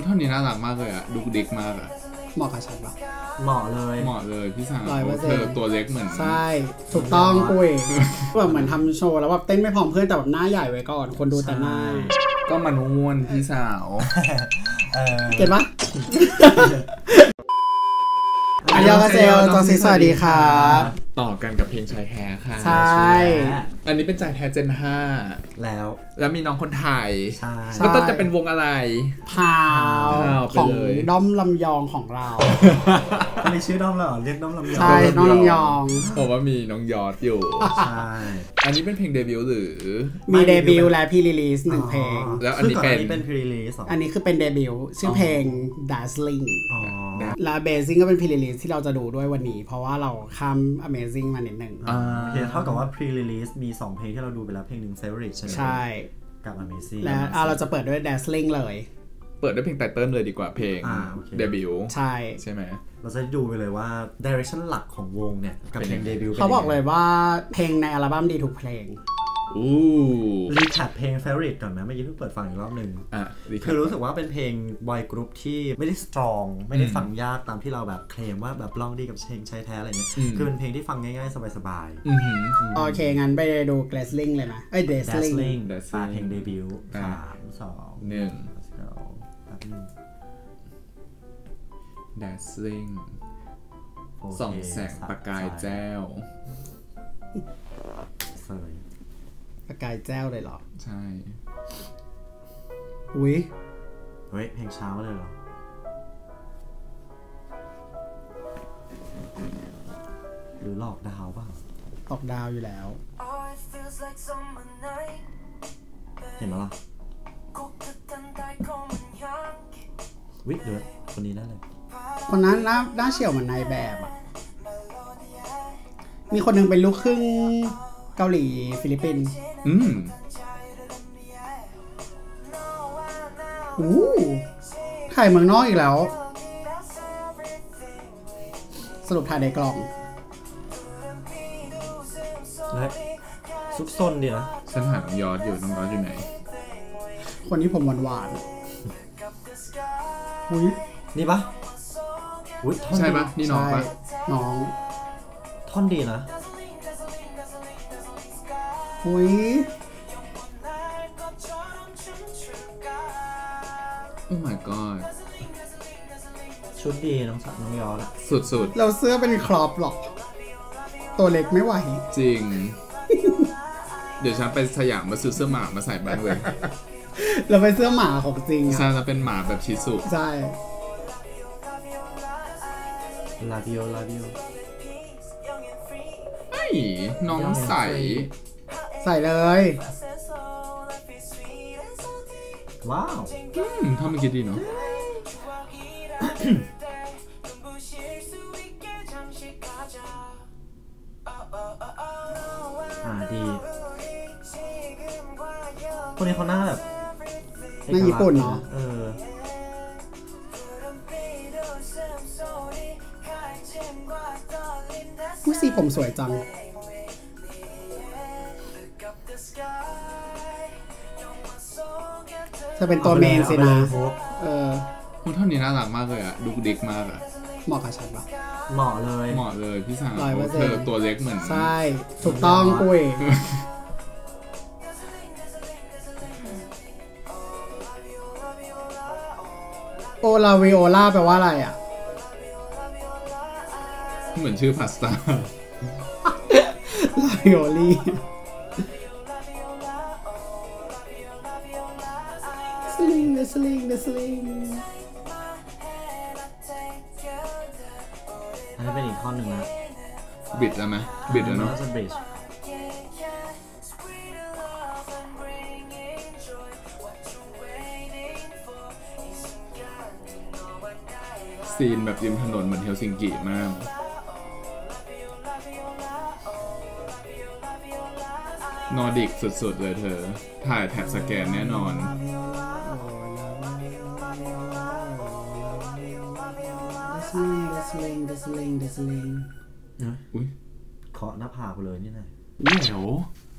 ท่อนนี้น่ารักมากเลยอะดูเด็กมากอะเหมาะกับฉันปะเหมาะเลยพี่สาวเธอตัวเล็กเหมือนใช่ถูกต้องปุ้ยแบบเหมือนทำโชว์แล้วแบบเต้นไม่พร้อมเพื่อนแต่แบบหน้าใหญ่ไว้ก่อนคนดูแต่หน้าก็มันอ้วนพี่สาวเก็ตปะอันยองกาเซลจอซีสวัสดีครับต่อกันกับเพลงชายแท้ค่ะใช่อันนี้เป็นชายแท้เจน5แล้วมีน้องคนไทยใช่แล้วต้นจะเป็นวงอะไรพาวของด้อมลำยองของเรามีชื่อด้อมแล้วเรียกด้อมลำยองใช่น้องลำยองบอกว่ามีน้องยอดอยู่ใช่อันนี้เป็นเพลงเดบิวต์หรือมีเดบิวต์และพรีรีลีส1เพลงแล้วอันนี้เป็นพรีรีลีสอันนี้คือเป็นเดบิวต์ชื่อเพลง Dazzling และเบซิ่งก็เป็นพรีรีลีสที่เราจะดูด้วยวันนี้เพราะว่าเราข้าม Amazing มานิดนึงเท่ากับว่า pre-release มี2เพลงที่เราดูไปแล้วเพลงหนึ่ง Favorite ใช่ไหมใช่กับ Amazing และเราจะเปิดด้วย Dazzling เลยเปิดด้วยเพลงไตเติ้ลเลยดีกว่าเพลงเดบิวต์ใช่ไหมเราจะดูไปเลยว่า direction หลักของวงเนี่ยกับเพลงเดบิวต์เขาบอกเลยว่าเพลงในอัลบั้มดีทุกเพลงรีแคปเพลง Favorite ก่อนนะเมื่อกี้เพิ่งเปิดฟังอีกรอบนึงคือรู้สึกว่าเป็นเพลงบอยกรุ๊ปที่ไม่ได้ strong ไม่ได้ฟังยากตามที่เราแบบเคลมว่าแบบร้องดีกับเพลงชายแท้อะไรเงี้ยคือเป็นเพลงที่ฟังง่ายๆสบายๆโอเคงั้นไปดู Dazzling เลยนะ Dazzling เพลงเดบิวต์3 2 1 Dazzling ส่องแสงประกายแจ้วประกายแจ้วเลยเหรอใช่อุ้ยเฮ้ยเพลงเช้าเลยเหรอหรือหลอกดาวป่ะหลอกดาวอยู่แล้วเห็นไหมล่ะวิเดี๋ยวคนนี้ได้เลยคนนั้นหน้าเฉียวเหมือนนายแบบอ่ะมีคนหนึ่งเป็นลูกครึ่งเกาหลีฟิลิปปินส์ถ่ายเมืองนอกอีกแล้วสรุปถ่ายในกล่องซุกซนดีนะฉันหาน้องยอดอยู่น้องยอดอยู่ไหนคนนี้ผมหวานๆอุ้ยนี่ปะใช่ปะนี่น้องปะน้องท่อนดีนะอุ้ยโอ้ my god ชุดดีน้องยอดสุดๆเราเสื้อเป็นครอปหรอกตัวเล็กไม่ไหวจริง เดี๋ยวฉันไปสยามมาซื้อเสื้อหมามาใส่บ้างเลยเราไปเสื้อหมาของจริงใช่เราเป็นหมาแบบชิสุใช่ลาบิโอเฮ้ยน้องใส่เลยว้าวทำมันคิดดีเนาะดีคนนี้เขาหน้าแบบหน้าญี่ปุ่นเนาะสีผมสวยจังจะเป็นตัวเมนสินะท่อนนี้น่ารักมากเลยอะดูเด็กมากอะเหมาะกับฉันปะเหมาะเลยพี่สาวเธอตัวเล็กเหมือนใช่ถูกต้องปุ้ยโอลาวิโอลาแปลว่าอะไรอะเหมือนชื่อพาสต้าลาวิโอลี่สลิงอันนี้เป็นอีกท่อนหนึ่งนะบิดแล้วไหมบิดแล้วเนาะซีนแบบริมถนนเหมือนเฮลซิงกิมากนอร์ดิกสุดๆเลยเธอถ่ายแท็บสแกนแน่นอนอุ้ยเคาะหน้าผากเลยนี่ไงแหว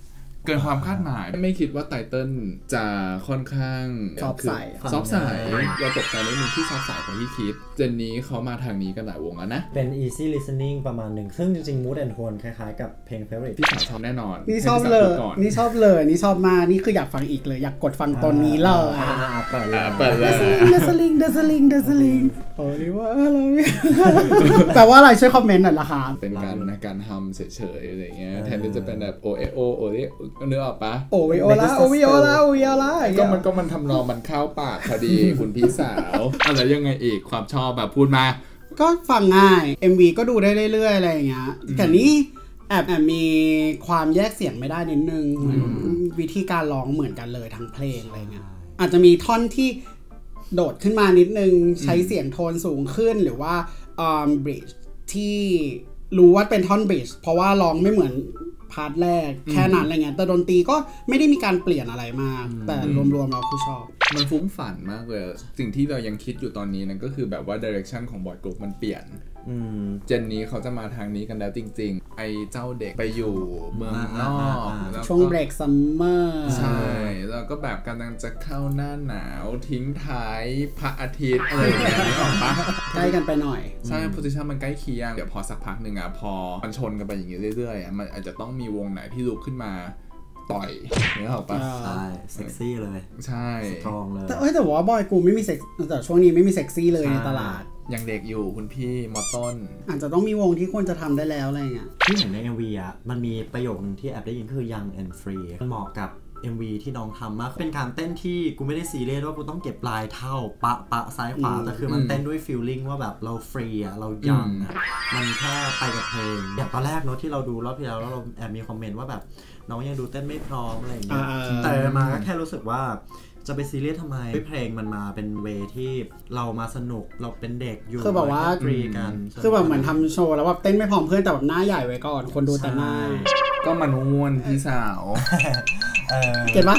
เกินความคาดหมายไม่คิดว่าไตเติ้ลจะค่อนข้างซอฟใสเราตกใจเรื่องนึงที่ซอฟใสกว่าที่คิดเจนนี้เขามาทางนี้กันหลายวงแล้วนะเป็น easy listening ประมาณหนึ่งซึ่งจริงๆ mood and tone คล้ายๆกับเพลง favorite พี่สาวชอบแน่นอนนี่ชอบเลยนี่ชอบมากนี่คืออยากฟังอีกเลยอยากกดฟังตอนนี้เลยเปิดเลยเดสลิงโอ้ยว่าอะไรแปลว่าอะไรช่วยคอมเมนต์หน่อยละครับเป็นการทำเฉยๆอะไรเงี้ยแทนที่จะเป็นแบบโอเนื้อออกปะโอวิโอลาก็มันทำนองมันเข้าปากพอดีคุณพี่สาวอะไรยังไงอีกความชอบแบบพูดมาก็ฟังง่าย MV ก็ดูได้เรื่อยๆอะไรอย่างเงี้ยแต่นี่แอบมีความแยกเสียงไม่ได้นิดนึงวิธีการร้องเหมือนกันเลยทั้งเพลงอะไรเงี้ยอาจจะมีท่อนที่โดดขึ้นมานิดนึงใช้เสียงโทนสูงขึ้นหรือว่าบริดจ์ที่รู้ว่าเป็นท่อนบริดจ์เพราะว่าร้องไม่เหมือนพาร์ทแรกแค่นั้นอะไรเงี้ยแต่ดนตรีก็ไม่ได้มีการเปลี่ยนอะไรมากแต่รวมๆเราคือชอบมันฟุ้งฝันมากเลยสิ่งที่เรายังคิดอยู่ตอนนี้นั่นก็คือแบบว่าดิเรกชันของบอยกรุ๊ปมันเปลี่ยนเจนนี้เขาจะมาทางนี้กันแล้วจริงๆไอ้เจ้าเด็กไปอยู่เมืองนอกช่วงเบรกซัมเมอร์ใช่แล้วก็แบบกำลังจะเข้าหน้าหนาวทิ้งท้ายพระอาทิตย์อะไรอย่างเงี้ยนึกออกปะใกล้กันไปหน่อยใช่โพสิชันมันใกล้เคียงเดี๋ยวพอสักพักหนึ่งอ่ะพอมันชนกันไปอย่างเงี้ยเรื่อยๆมันอาจจะต้องมีวงไหนที่ลุกขึ้นมาต่อยนึกออกปะใช่เซ็กซี่เลยใช่สตรองเลยแต่ว่าบอยกูไม่มีเซ็กแต่ช่วงนี้ไม่มีเซ็กซี่เลยในตลาดยังเด็กอยู่คุณพี่มอต้นอาจจะต้องมีวงที่ควรจะทำได้แล้วอะไรเงี้ยที่เห็นใน MV อ่ะมันมีประโยคนึงที่แอบได้ยินคือ young and free มันเหมาะกับ MV ที่น้องทำมากเป็นการเต้นที่กูไม่ได้ซีเรียสว่ากูต้องเก็บปลายเท่าปะซ้ายขวาแต่คือมันเต้นด้วย feeling ว่าแบบเราฟรีอ่ะเรายังอ่ะมันแค่ไปกับเพลงอย่างตอนแรกเนาะที่เราดูรอบที่แล้วเราแอบมีคอมเมนต์ว่าแบบน้องยังดูเต้นไม่พร้อมอะไรอย่างเงี้ยแต่มาก็แค่รู้สึกว่าจะไปซีเรียสทำไมเพลงมันมาเป็นเวที่เรามาสนุกเราเป็นเด็กอยู่คือแบบว่าฟรีกันคือแบบเหมือนทำโชว์แล้วแบบเต้นไม่พร้อมเพื่อนแต่แบบหน้าใหญ่ไว้ก่อนคนดูแต่หน้าก็มันม้วนพี่สาวเก็ตปะ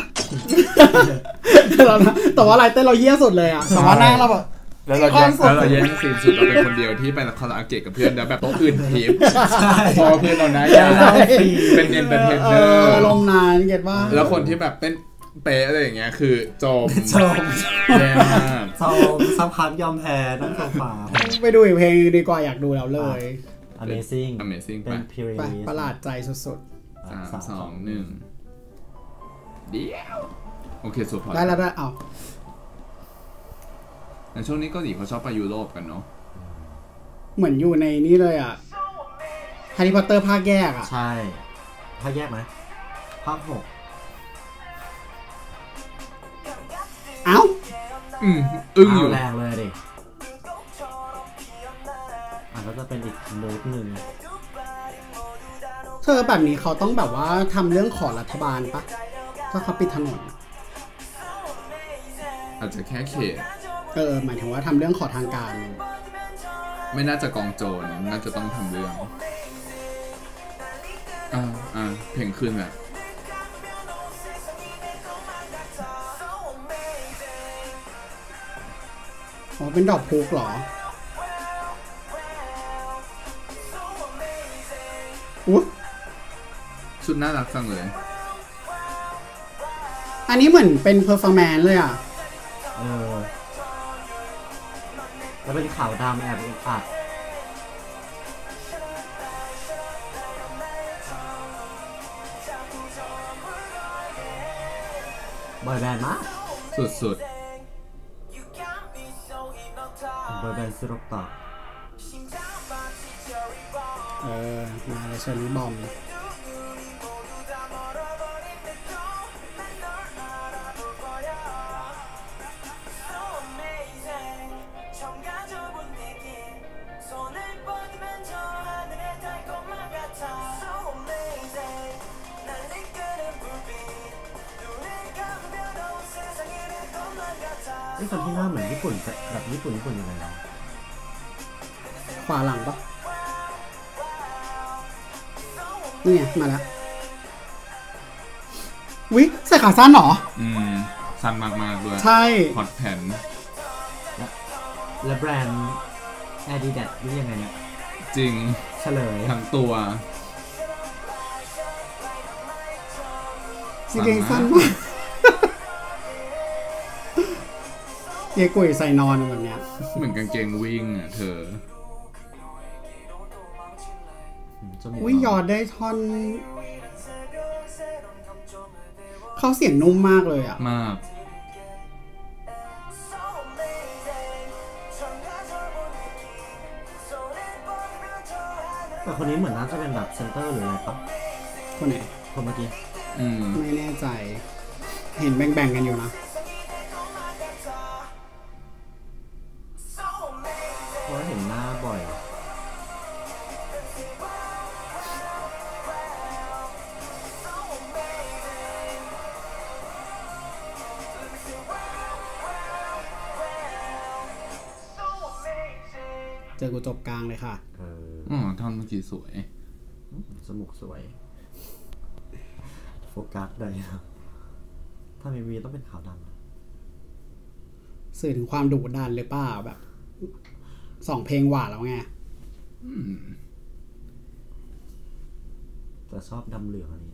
แต่ว่าอะไรเต้นเราเยี่ยสุดเลยอ่ะแต่ว่าหน้าเราแบบแล้วเราแย่งซีนสุดเราเป็นคนเดียวที่ไปคาราโอเกะกับเพื่อนแล้วแบบโต๊ะอื่นทีมพอเพื่อนเราหน้าใหญ่เป็นเอนเตอร์เทนเนอร์ลมนานเก็ตปะแล้วคนที่แบบเต้นเป๊ะอะไรอย่างเงี้ยคือจมแย่มากสักพักยอมแพ้ต้องโซฟาไปดูอีกเพลงดีกว่าอยากดูแล้วเลย Amazing เป็น period ประหลาดใจสุดๆ3 2 1เดี๋ยวโอเคสุดพอได้แล้วเอาในช่วงนี้เกาหลีเขาชอบไปยุโรปกันเนาะเหมือนอยู่ในนี้เลยอ่ะแฮร์รี่พอตเตอร์ภาคแยกอ่ะใช่ภาคแยกไหมภาค6 เอ้าอึ้งอยู่แรงเลยดิก็จะเป็นอีกโหมดหนึ่งเธอแบบนี้เขาต้องแบบว่าทำเรื่องขอรัฐบาลปะถ้าเขาปิดถนนอาจจะแค่เขตหมายถึงว่าทำเรื่องขอทางการไม่น่าจะกองโจรน่าจะต้องทำเรื่องเพลงขึ้นอะอ๋อเป็นดอกพุกเหรอชุดน่ารักจังเลยอันนี้เหมือนเป็นเพอร์ฟอร์แมนซ์เลยอ่ะแล้วเป็นขาวดำแอบอัดบอยแบนด์มากสุดบอยแบนด์สุดต่อมาเลยเชอรี่บอมนี่คนที่หน้าเหมือนญี่ปุ่นแบบญี่ปุ่นยังไงนะขวาหลังปะนี่ไงมาแล้ววิใส่ขาสั้นเหรอสั้นมากๆด้วยใช่ฮอตแผ่นและแบรนด์ Adidas นี่ยังไงเนี่ยจริงเฉลยทั้งตัวสีเกงสั้นมากเยกุยใส่นอนแบบเนี้ยเหมือนกางเกงวิ่งอ่ะเธออุ้ยยอดได้ท่อนเขาเสียงนุ่มมากเลยอ่ะมากแต่คนนี้เหมือนน่าจะเป็นแบบเซนเตอร์หรืออะไรปะคนไหนคนเมื่อกี้ไม่แน่ใจเห็นแบ่งกันอยู่นะเพราะเห็นหน้าบ่อยเจอกูจบกลางเลยค่ะท่อนเมื่อกี้สวยสมุกสวยโฟกัสได้ครับถ้ามีต้องเป็นขาวดำสื่อถึงความดุดันเลยป่ะแบบ2 เพลงหวานแล้วไงแต่ชอบดำเหลืองอันนี้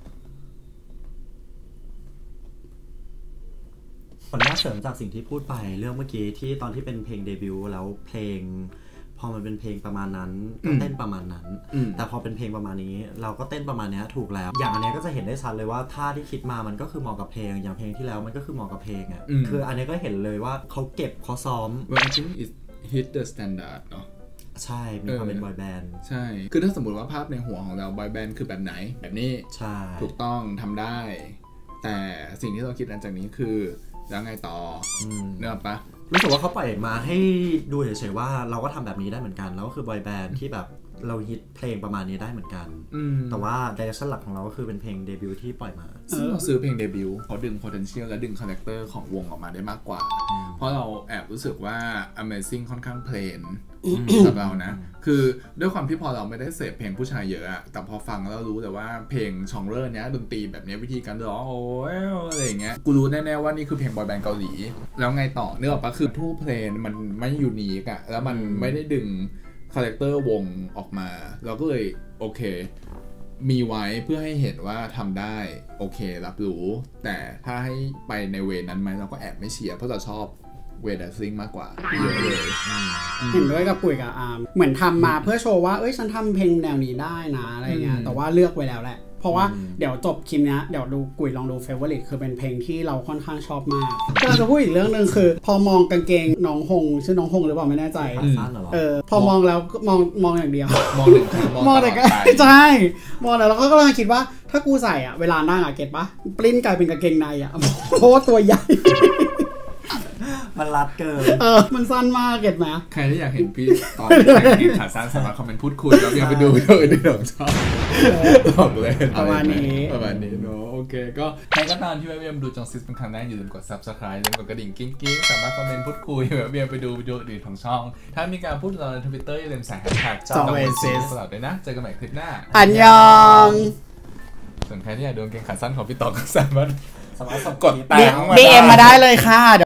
ผลน่าเสริมจากสิ่งที่พูดไปเรื่องเมื่อกี้ที่ตอนที่เป็นเพลงเดบิวต์แล้วเพลงพอมันเป็นเพลงประมาณนั้นก็เต้นประมาณนั้นแต่พอเป็นเพลงประมาณนี้เราก็เต้นประมาณนี้ถูกแล้วอย่างอันนี้ก็จะเห็นได้ชัดเลยว่าท่าที่คิดมามันก็คือเหมาะกับเพลงอย่างเพลงที่แล้วมันก็คือเหมาะกับเพลงอ่ะคืออันนี้ก็เห็นเลยว่าเขาเก็บเขาซ้อม I think it hit the standard เนาะใช่มีความเป็นบอยแบนด์ใช่คือถ้าสมมติว่าภาพในหัวของเราบอยแบนด์คือแบบไหนแบบนี้ใช่ถูกต้องทำได้แต่สิ่งที่เราคิดหลังจากนี้คือแล้วไงต่อเนอะปะรู้สึกว่าเขาปล่อยมาให้ดูเฉยๆว่าเราก็ทำแบบนี้ได้เหมือนกันแล้วก็คือบอยแบนด์ที่แบบเราฮิตเพลงประมาณนี้ได้เหมือนกันแต่ว่าไดเรคชั่นหลักของเราก็คือเป็นเพลงเดบิวต์ที่ปล่อยมาซึ่งเราซื้อเพลงเดบิวต์เขาดึง potential และดึงคาแรคเตอร์ของวงออกมาได้มากกว่าเพราะเราแอบรู้สึกว่า Amazing ค่อนข้างเพลนสำหรับเรานะคือด้วยความที่พอเราไม่ได้เสพเพลงผู้ชายเยอะอะแต่พอฟังแล้วรู้แต่ว่าเพลงชองเลอร์เนี้ยดนตรีแบบนี้วิธีการร้องโอ้ยอะไรอย่างเงี้ยกูรู้แน่ๆว่านี่คือเพลงบอยแบนด์เกาหลีแล้วไงต่อเนื้อออกปะคือทุกเพลงมันไม่ยูนิคอะแล้วมันไม่ได้ดึงคาแรคเตอร์วงออกมาเราก็เลยโอเคมีไว้เพื่อให้เห็นว่าทำได้โอเครับรู้แต่ถ้าให้ไปในเวนั้นไหมเราก็แอบไม่เชียร์เพราะเราชอบเวดัสซิงมากกว่าเยอะเลยเห็นด้วยกับปุ๋ยกับอาร์มเหมือนทำมาเพื่อโชว์ว่าเอ้ยฉันทำเพลงแนวนี้ได้นะอะไรเงี้ยแต่ว่าเลือกไว้แล้วแหละเพราะว่าเดี๋ยวจบคลิปนี้เดี๋ยวดูกุยลองดู Favorite คือเป็นเพลงที่เราค่อนข้างชอบมากก็จะพูดอีกเรื่องนึงคือพอมองกางเกงน้องหงชื่อน้องหงหรือเปล่าไม่แน่ใจพอมองแล้วมองอย่างเดียวมองแต่ก็ใช่มองแล้วก็กำลังคิดว่าถ้ากูใส่อ่ะเวลานั่งอ่ะเก็ตปะปริ้นกลายเป็นกางเกงในอ่ะเพราะว่าตัวใหญ่มันรัดเกินมันสั้นมากเก็ตไหมใครที่อยากเห็นพี่ตอนที่ขาสั้นสามารถคอมเมนต์พูดคุยแล้วยังไปดูวิดีโออื่นของชอบบอกเลยประมาณนี้เนาะโอเคก็ใครก็ตามที่เวียมดูจองซิสเป็นครั้งแรกอย่าลืมกด Subscribe อย่าลืมกดกระดิ่งกิ๊งๆสามารถคอมเมนต์พูดคุยเวียมไปดูวิดีโออื่นของช่องถ้ามีการพูดเราใน Twitter อย่าลืมใส่แฮชแท็กจองซิสตลอดเลยนะเจอกันใหม่คลิปหน้าอันยองส่วนใครที่อยากดูกางเกงขาสั้นของพี่ต่อก็สามารถกด DM มาได้เลยค่ะ